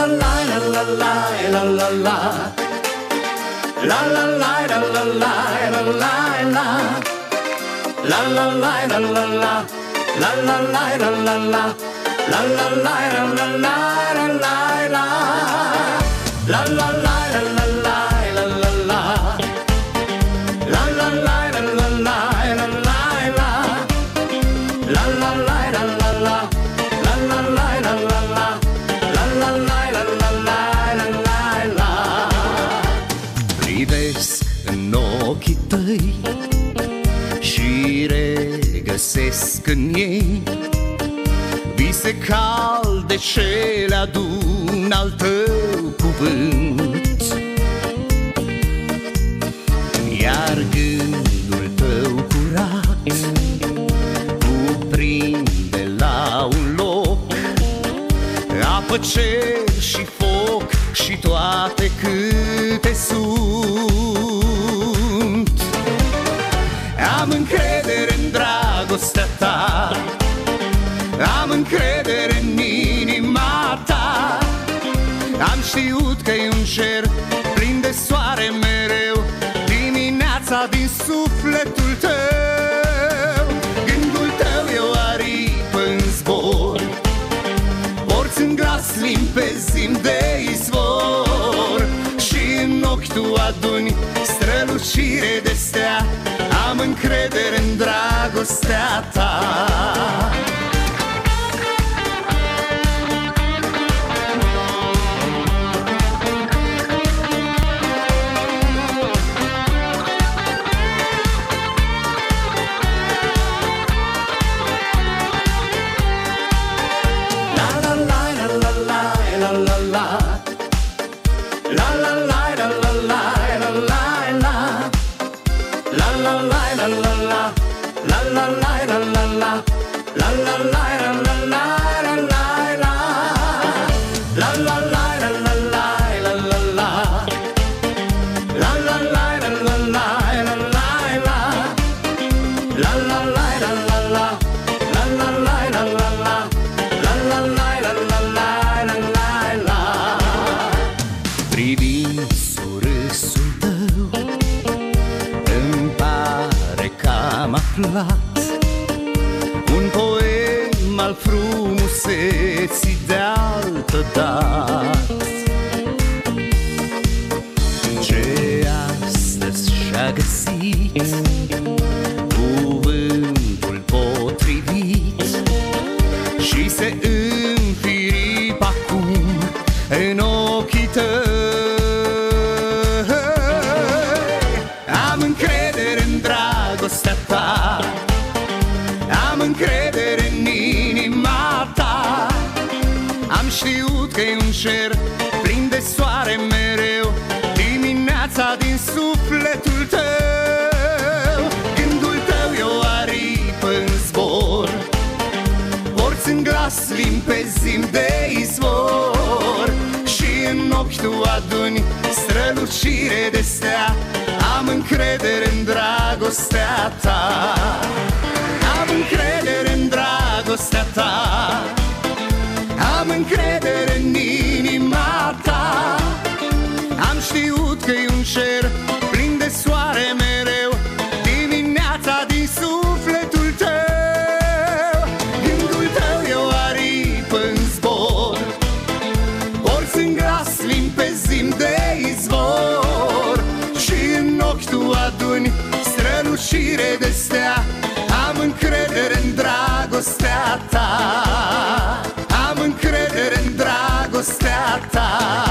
la la la la la la la la. La la la la la la la la la. La la la la la la. La la la la la la. La la la la la la la la. La la la la la la la la. La la la la la la la la. La la la la la la. La la la la la la. La la la la la la la. Privesc în ochii tăi și regăsesc în ei vise calde ce le adun al tău cuvânt. Iar gândul tău curat cuprinde la un loc apă, cer și foc și toate câte sunt. Am încredere în dragostea ta, am încredere în inima ta. Am știut că-i un cer plin de soare mereu dimineața din sufletul tău. Gândul tău e o aripă în zbor, porți în glas limpezim de izvor. Și în ochi tu aduni strălucire de stea. Am încredere în dragostea ta. Privind surâsul tău îmi pare că am aflat un poem al frumuseții de altă dat, ce astăzi și-a găsit cuvântul potrivit și se înfirip acum în ochii tăi. Am încredere în dragostea ta, am încredere în inima ta. Am știut că-i un cer plin de soare mereu dimineața din sufletul tău. Gândul tău e o aripă în zbor, porți în glas limpezim de izvor. Și în ochi tu aduni strălucire de stea. Am încredere în dragostea ta, am încredere în dragostea ta. Am încredere în inima ta. Am știut că-i un cer plin de soare mereu dimineața din sufletul tău. Gândul tău e o aripă în zbor, porți în glas limpezim de izvor. Și în ochi tu aduni strălucire de stea. Am încredere în dragostea ta, am încredere în dragostea ta.